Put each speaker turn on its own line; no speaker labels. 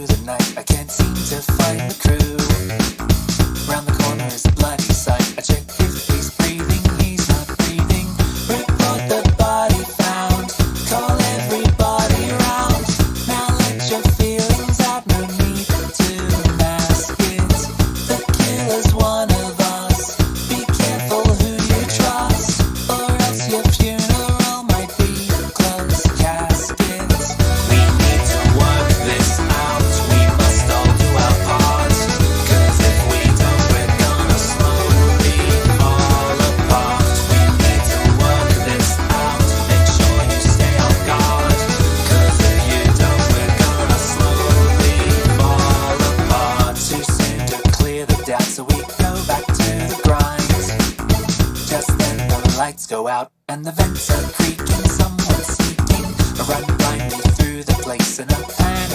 the night, I can't seem to find the crew. Round the corner is a bloody sight. I check if he's breathing, he's not breathing. Report the body found, call everybody round. Now let your feelings out, no need to mask it. The killer's one of us, be careful who you trust, or else your funeral might be closed casket. We need to work this out, we must all do our part, 'cause if we don't we're gonna slowly fall apart. We need to work this out, make sure you stay on guard, 'cause if you don't we're gonna slowly fall apart. Too soon to clear the doubt, so we go back to the grind. Just then the lights go out and the vents are creaking. Someone's sneaking, a run blindly through the place in a panic.